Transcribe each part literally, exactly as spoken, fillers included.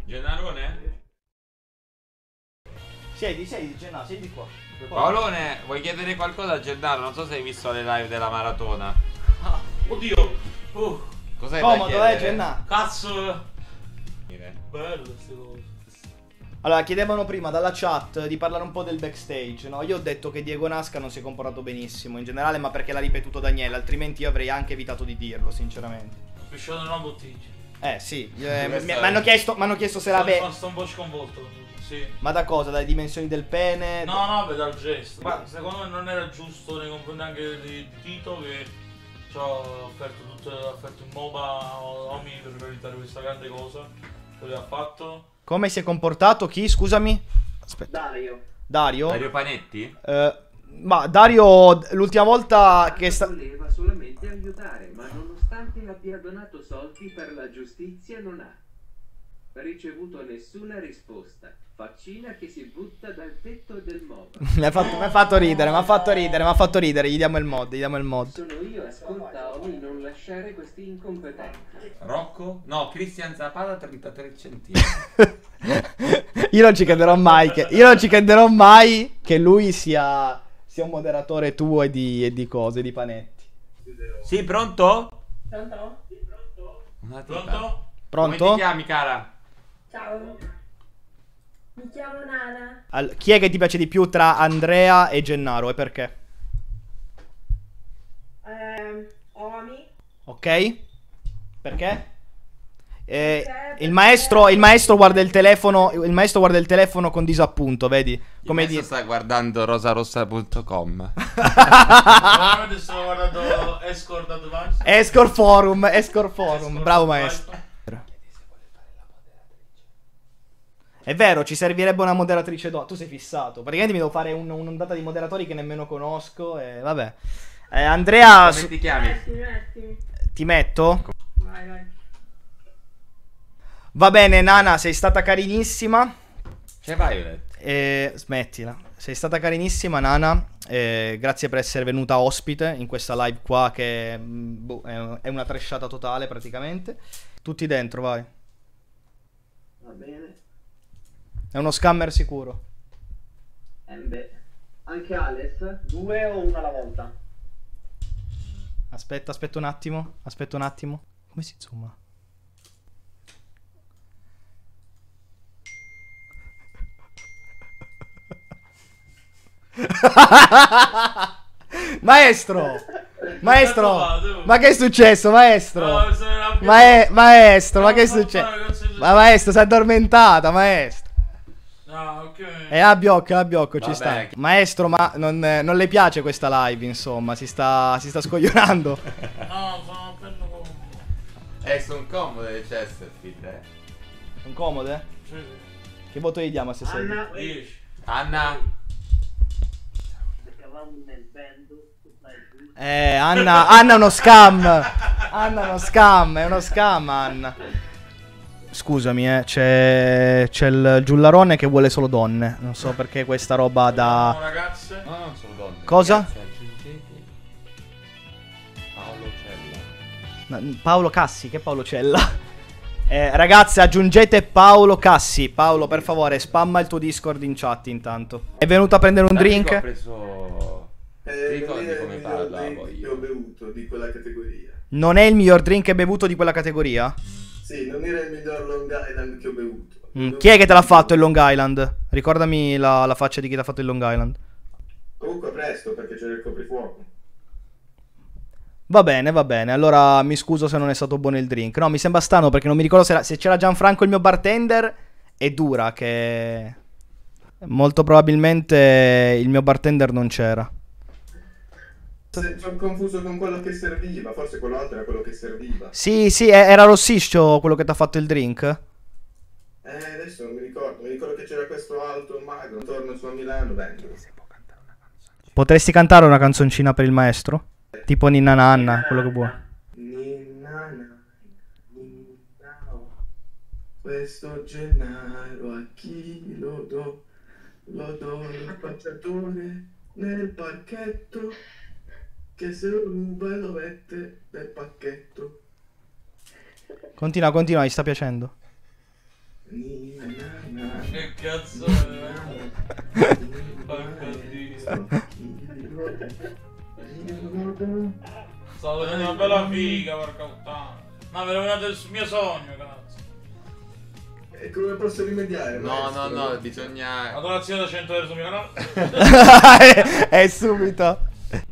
Gennarone? Siedi, siedi, Gennaro, siedi qua. Paolone, vuoi chiedere qualcosa a Gennaro? Non so se hai visto le live della maratona. Ah, oddio. Uh, Cos'hai da Comodo, chiedere? eh, Gennaro. cazzo. Dire. Bello queste cose. Allora, chiedevano prima dalla chat di parlare un po' del backstage, no? Io ho detto che Diego Nasca non si è comportato benissimo in generale, ma perché l'ha ripetuto Daniele, altrimenti io avrei anche evitato di dirlo, sinceramente. Ho pisciato in una bottiglia. Eh, sì, eh, mi Questa mi hanno è- chiesto, m'hanno chiesto se la Sono ve... rimasto un po' sconvolto. Sì. Ma da cosa? Dalle dimensioni del pene? No, no, beh, dal gesto. Ma secondo me non era giusto nei confronti anche di Tito che ci ha offerto tutto, ha offerto un MOBA Omi per realizzare questa grande cosa. Quello che ha fatto. Come si è comportato? Chi? Scusami? Aspetta. Dario. Dario? Dario Panetti? Eh, ma Dario, l'ultima volta che sta... voleva solamente aiutare, ma nonostante abbia donato soldi per la giustizia non ha ricevuto nessuna risposta. Faccina che si butta dal tetto del mob. mi ha fatto, mi ha fatto ridere, mi ha fatto ridere, mi ha fatto ridere, gli diamo il mod, gli diamo il mod. Sono io, ascolta Omi, non lasciare questi incompetenti. Rocco? No, Cristian Zapata trentatré centimetri. Io non ci crederò mai che, io non ci crederò mai che lui sia, sia un moderatore tuo e di, e di cose, di panetti. Sì, pronto? Pronto? Una tipa. Pronto? Pronto? Come ti chiami, cara? Ciao. Mi chiamo Nana. Al- chi è che ti piace di più tra Andrea e Gennaro e perché? Ehm, Omi. Ok? Perché? Eh, il maestro, il maestro guarda il telefono, il maestro guarda il telefono con disappunto, vedi? Come Come dire. sta guardando rosarossa punto com. Veramente sto guardando Escort Advance. Escort Forum, Escort Forum, Escort bravo Advice. maestro. È vero, ci servirebbe una moderatrice donna. Tu sei fissato. Praticamente mi devo fare un- un'ondata di moderatori che nemmeno conosco. E vabbè. Eh, Andrea, Come su- ti chiami? Mettimi, mettimi. ti metto? Vai, vai. Va bene, Nana, sei stata carinissima. C'è Violet. E... Smettila. Sei stata carinissima, Nana. E grazie per essere venuta ospite in questa live qua che mm, boh, è è una trashata totale praticamente. Tutti dentro, vai. Va bene. È uno scammer sicuro. Eh beh. Anche Alex? Due o una alla volta? Aspetta, aspetta un attimo. Aspetta un attimo. Come si zooma? Maestro! Maestro! Ma che è successo, maestro? No, se ne rabbia- Mae- maestro, ma No, che è non successo? fare, cazzo di- Ma maestro, si è addormentata, maestro. Ah, ok. E a biocco, a biocco, ci Vabbè. sta. Maestro, ma non, non le piace questa live, insomma, si sta, si sta scoglionando. No, sono appena comodo. Eh, sono comode le Chesterfield, eh. Sono comode? Sì, Che voto gli diamo a se sei? Anna, dieci. Anna. eravamo nel band, tu fai giù. Eh, Anna, Anna è uno scam. Anna è uno scam, è uno scam, Anna. Scusami, eh, c'è, c'è il giullarone che vuole solo donne. Non so perché questa roba Sono da... ragazze. No, non sono donne. Cosa? Ragazzi, aggiungete Paolo Cella. No, Paolo Cassi, che Paolo Cella? Eh, ragazze, aggiungete Paolo Cassi. Paolo, per favore, spamma il tuo Discord in chat intanto. È venuto a prendere un L'amico drink? ha preso... Ti Eh, ricordi non è come il miglior parlavo drink che ho io? bevuto di quella categoria. Non è il miglior drink che hai bevuto di quella categoria? Sì, non era il miglior Long Island che ho bevuto. Ho Mm, bevuto- Chi è che te l'ha fatto il Long Island? Ricordami la, la faccia di chi ti ha fatto il Long Island. Comunque presto perché c'era il coprifuoco. Va bene, va bene. Allora mi scuso se non è stato buono il drink. No, mi sembra strano perché non mi ricordo se, era- se c'era Gianfranco il mio bartender. È dura che... Molto probabilmente il mio bartender non c'era. Se- Sono confuso con quello che serviva, forse quell'altro era quello che serviva. Sì, sì, e- era rossiccio quello che ti ha fatto il drink. Eh, adesso non mi ricordo, mi ricordo che c'era questo alto magro, torno su a Milano, vengo. Potresti cantare una canzoncina per il maestro? Tipo Ninna Nanna, quello che vuoi. Ninna na, ninna no. Questo Gennaro a chi lo do? Lo do al spacciatore nel parchetto che se lo ruba e lo mette nel pacchetto. Continua, continua, mi sta piacendo. Che cazzo è? Porco Dio. Stavo vedendo una bella figa, porca puttana. No, mi è rovinato il mio sogno, cazzo. E come posso rimediare? No, no, maestro? no, bisogna... La donazione da cento euro sul mio canale. È subito.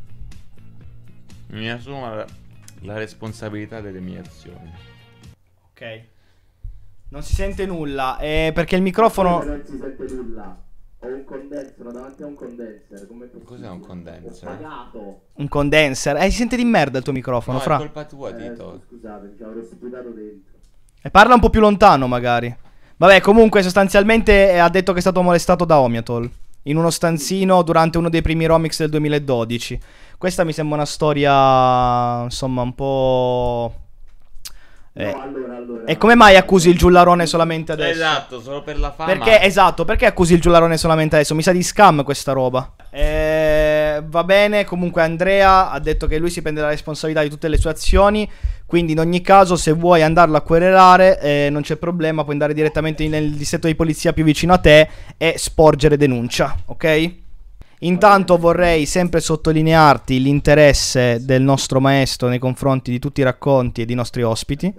Mi assumo la, la responsabilità delle mie azioni. Ok. Non si sente nulla. Eh, perché il microfono... Non si sente nulla. Ho un condenser davanti a un condenser. Come Cos'è un condenser? Ho pagato. Un condenser. Eh, si sente di merda il tuo microfono, No, fra. è colpa tua, Eh, Tito. scusate, ci avrò sputato dentro. E parla un po' più lontano, magari. Vabbè, comunque, sostanzialmente eh, ha detto che è stato molestato da Omiatol in uno stanzino durante uno dei primi Romix del duemiladodici. Questa mi sembra una storia, insomma, un po'... Eh. No, allora, allora. E come mai accusi il giullarone solamente adesso? Esatto, solo per la fama. Perché, esatto, perché accusi il giullarone solamente adesso? Mi sa di scam questa roba. Eh, va bene, comunque Andrea ha detto che lui si prende la responsabilità di tutte le sue azioni. Quindi in ogni caso, se vuoi andarlo a querelare, eh, non c'è problema, puoi andare direttamente nel distretto di polizia più vicino a te e sporgere denuncia, ok? Intanto vorrei sempre sottolinearti l'interesse del nostro maestro nei confronti di tutti i racconti e dei nostri ospiti.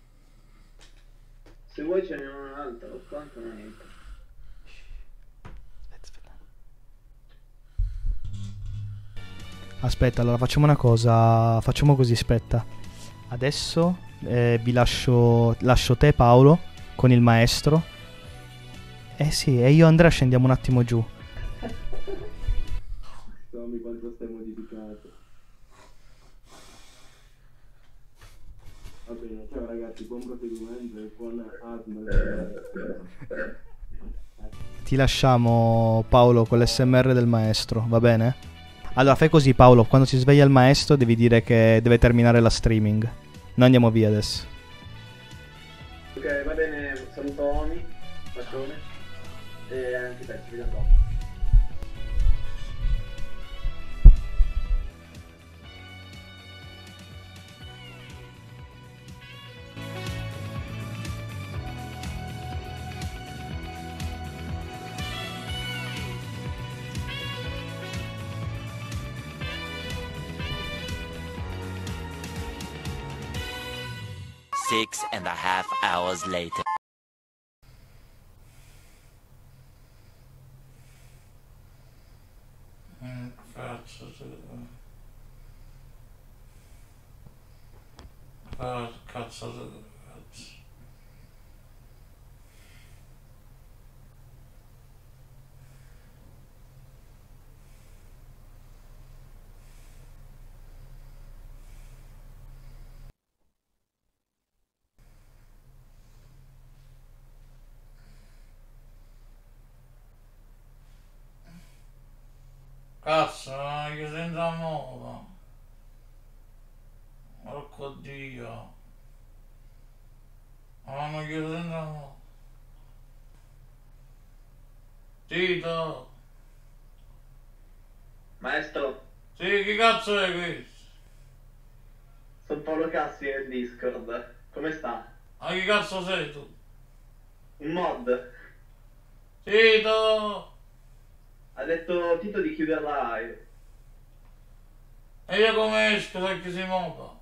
Se vuoi ce n'è un'altra, quanto non entra. Aspetta, allora facciamo una cosa, facciamo così, aspetta. Adesso eh, vi lascio, lascio te Paolo con il maestro. Eh sì, e io e Andrea scendiamo un attimo giù. Tommy, quanto stai modificato. Va bene, ciao ragazzi, buon proseguimento e buon asma. Ti lasciamo Paolo con l'S M R del maestro, va bene? Allora fai così Paolo, quando si sveglia il maestro devi dire che deve terminare la streaming. Noi andiamo via adesso. Ok, va bene, saluto Omi, Pacione e anche te, ci vediamo dopo. Six and a half hours later. Mm, cazzo, se... Ah, cazzo, se... cazzo. Cazzo, ma che senza moda. Porco Dio. Ma non che senza moda. Tito. Maestro, Sì, che cazzo è questo? sono Paolo Cassi nel Discord. Come sta? Ma che cazzo sei tu? Un mod. Tito! Ha detto Tito di chiudere la live. E io come esco se che si moda?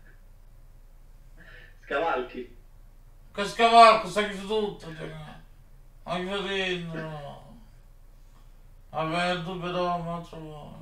Scavalchi. Che scavalco, sta chiuso tutto, cioè. Ma che fai dentro? Vabbè, il dubbio dopo, ma trovo.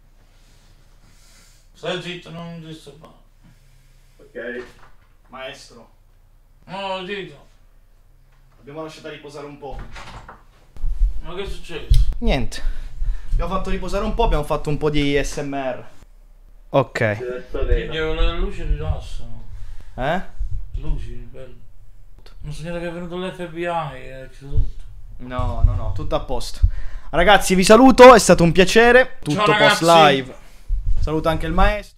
Stai zitto, non mi disturbare. Ok. Maestro, No, Tito. abbiamo lasciato riposare un po'. Ma che è successo? Niente. Abbiamo fatto riposare un po', abbiamo fatto un po' di S M R. Ok. Adesso Che vedo. le luci rilassano. Eh? Luci, bello. Non so neanche che è venuto l'F B I e è chiuso tutto. No, no, no, tutto a posto. Ragazzi, vi saluto, è stato un piacere. Tutto Ciao, post ragazzi. live. Saluto anche il maestro.